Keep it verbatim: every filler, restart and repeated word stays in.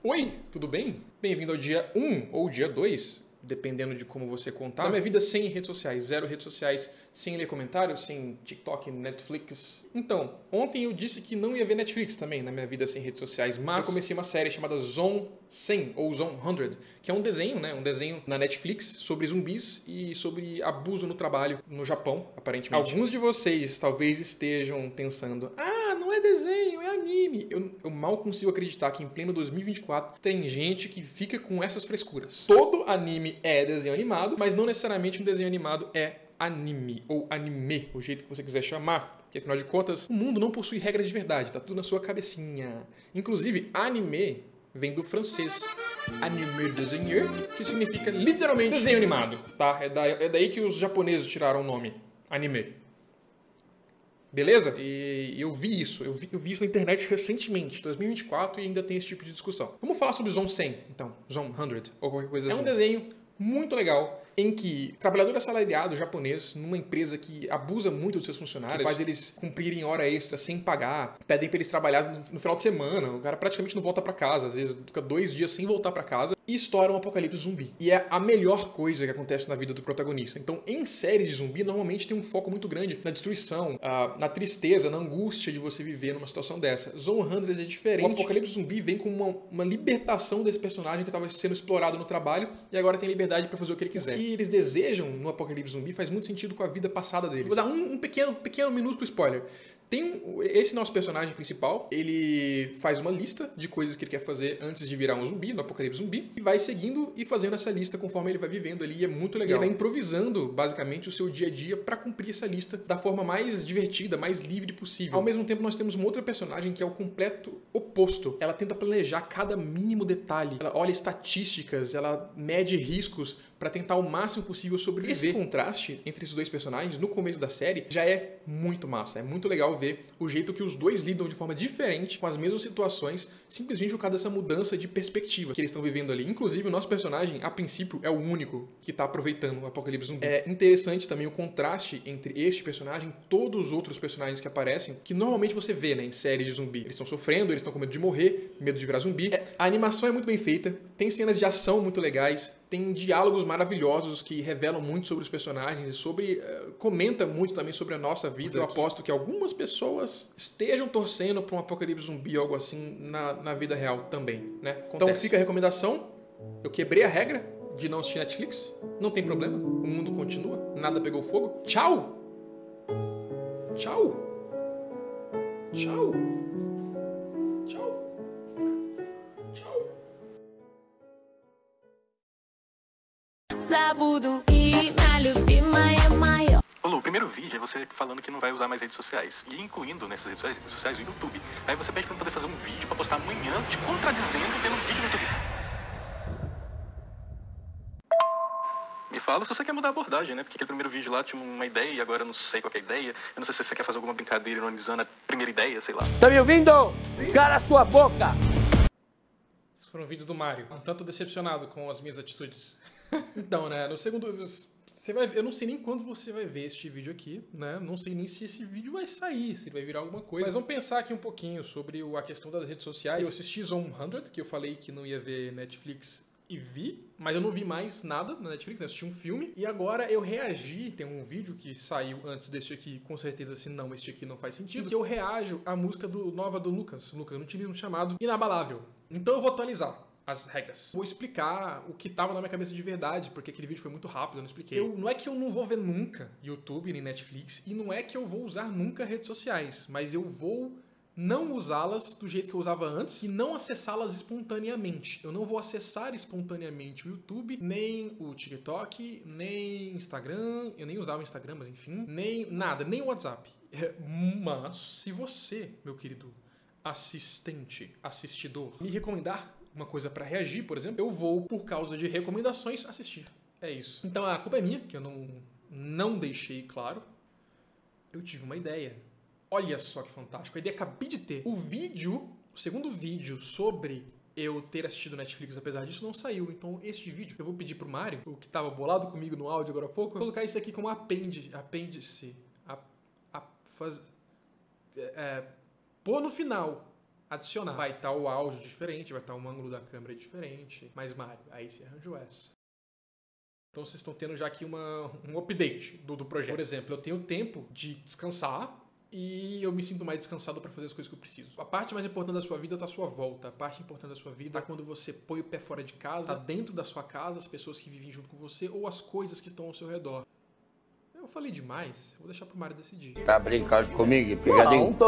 Oi, tudo bem? Bem-vindo ao dia um ou dia dois, dependendo de como você contar, da minha vida sem redes sociais, zero redes sociais, sem ler comentários, sem TikTok, Netflix. Então, ontem eu disse que não ia ver Netflix também na minha vida sem redes sociais, mas eu comecei uma série chamada Zone cem, ou Zone cem, que é um desenho, né? Um desenho na Netflix sobre zumbis e sobre abuso no trabalho no Japão, aparentemente. Alguns de vocês talvez estejam pensando, ah, não é desenho, é anime. Eu, eu mal consigo acreditar que em pleno dois mil e vinte e quatro tem gente que fica com essas frescuras. Todo anime é desenho animado, mas não necessariamente um desenho animado é anime ou anime, o jeito que você quiser chamar. Porque afinal de contas, o mundo não possui regras de verdade, tá tudo na sua cabecinha. Inclusive, anime vem do francês anime desenheur, que significa literalmente desenho animado, tá? É, da, é daí que os japoneses tiraram o nome, anime. Beleza? E eu vi isso, eu vi, eu vi isso na internet recentemente, dois mil e vinte e quatro, e ainda tem esse tipo de discussão. Vamos falar sobre Zone cem, então, Zone cem, ou qualquer coisa assim. É um desenho muito legal, em que trabalhador assalariado japonês, numa empresa que abusa muito dos seus funcionários, que faz eles cumprirem hora extra sem pagar, pedem pra eles trabalharem no, no final de semana, o cara praticamente não volta pra casa, às vezes fica dois dias sem voltar pra casa, e estoura um apocalipse zumbi. E é a melhor coisa que acontece na vida do protagonista. Então, em séries de zumbi, normalmente tem um foco muito grande na destruição, na tristeza, na angústia de você viver numa situação dessa. Zone cem é diferente. O apocalipse zumbi vem com uma, uma libertação desse personagem que estava sendo explorado no trabalho, e agora tem liberdade pra fazer o que ele quiser. O que eles desejam no apocalipse zumbi faz muito sentido com a vida passada deles. Vou dar um, um pequeno, pequeno, minúsculo spoiler. Tem esse nosso personagem principal, ele faz uma lista de coisas que ele quer fazer antes de virar um zumbi, no apocalipse zumbi, e vai seguindo e fazendo essa lista conforme ele vai vivendo ali, e é muito legal. Ele vai improvisando, basicamente, o seu dia a dia para cumprir essa lista da forma mais divertida, mais livre possível. Ao mesmo tempo, nós temos uma outra personagem que é o completo oposto. Ela tenta planejar cada mínimo detalhe, ela olha estatísticas, ela mede riscos para tentar o máximo possível sobreviver. Esse contraste entre esses dois personagens, no começo da série, já é muito massa, é muito legal ver o jeito que os dois lidam de forma diferente com as mesmas situações, simplesmente por causa dessa mudança de perspectiva que eles estão vivendo ali. Inclusive, o nosso personagem, a princípio, é o único que está aproveitando o apocalipse zumbi. É interessante também o contraste entre este personagem e todos os outros personagens que aparecem, que normalmente você vê, né, em séries de zumbi. Eles estão sofrendo, eles estão com medo de morrer, medo de virar zumbi. É, a animação é muito bem feita, tem cenas de ação muito legais, tem diálogos maravilhosos que revelam muito sobre os personagens e sobre uh, comenta muito também sobre a nossa vida. Eu aposto que algumas pessoas estejam torcendo para um apocalipse zumbi ou algo assim na, na vida real também, né? Acontece. Então fica a recomendação. Eu quebrei a regra de não assistir Netflix. Não tem problema. O mundo continua. Nada pegou fogo. Tchau! Tchau! Tchau! Забуду имя любимое мое. Ô Lu, o primeiro vídeo é você falando que não vai usar mais redes sociais, e incluindo nessas redes sociais, sociais o YouTube. Aí você pede pra poder fazer um vídeo pra postar amanhã, te contradizendo vendo um vídeo no YouTube. Me fala se você quer mudar a abordagem, né? Porque aquele primeiro vídeo lá tinha uma ideia e agora eu não sei qual que é a ideia. Eu não sei se você quer fazer alguma brincadeira ironizando a primeira ideia, sei lá. Tá me ouvindo? Cala a sua boca! Esses foram vídeos do Mario. Um tanto decepcionado com as minhas atitudes. Então, né, no segundo... Você vai, eu não sei nem quando você vai ver este vídeo aqui, né? Não sei nem se esse vídeo vai sair, se ele vai virar alguma coisa. Mas vamos pensar aqui um pouquinho sobre a questão das redes sociais. Eu assisti Zone cem, que eu falei que não ia ver Netflix e vi, mas eu não vi mais nada na Netflix, né? Eu assisti um filme. E agora eu reagi, tem um vídeo que saiu antes deste aqui, com certeza, se não, este aqui não faz sentido, que eu reajo à música do, nova do Lucas, Lucas Nutilismo, chamado Inabalável. Então eu vou atualizar as regras. Vou explicar o que tava na minha cabeça de verdade, porque aquele vídeo foi muito rápido, eu não expliquei. Eu, não é que eu não vou ver nunca YouTube nem Netflix, e não é que eu vou usar nunca redes sociais, mas eu vou não usá-las do jeito que eu usava antes e não acessá-las espontaneamente. Eu não vou acessar espontaneamente o YouTube, nem o TikTok, nem Instagram, eu nem usava o Instagram, mas enfim, nem nada, nem o WhatsApp. Mas, se você, meu querido assistente, assistidor, me recomendar uma coisa pra reagir, por exemplo, eu vou, por causa de recomendações, assistir. É isso. Então a culpa é minha, que eu não, não deixei claro. Eu tive uma ideia. Olha só que fantástico. A ideia acabei de ter. O vídeo, o segundo vídeo sobre eu ter assistido Netflix, apesar disso, não saiu. Então este vídeo eu vou pedir pro Mário, o que tava bolado comigo no áudio agora há pouco, colocar isso aqui como apêndice. Apêndice. A, a, faz, é, pôr no final adicionar. Vai estar o áudio diferente, vai estar um ângulo da câmera diferente. Mas, Mário, aí você arranjou essa. Então vocês estão tendo já aqui uma, um update do, do projeto. Por exemplo, eu tenho tempo de descansar e eu me sinto mais descansado para fazer as coisas que eu preciso. A parte mais importante da sua vida está à sua volta. A parte importante da sua vida é quando você põe o pé fora de casa, tá dentro da sua casa, as pessoas que vivem junto com você ou as coisas que estão ao seu redor. Eu falei demais, eu vou deixar pro Mário decidir. Tá brincando comigo, pegadinho?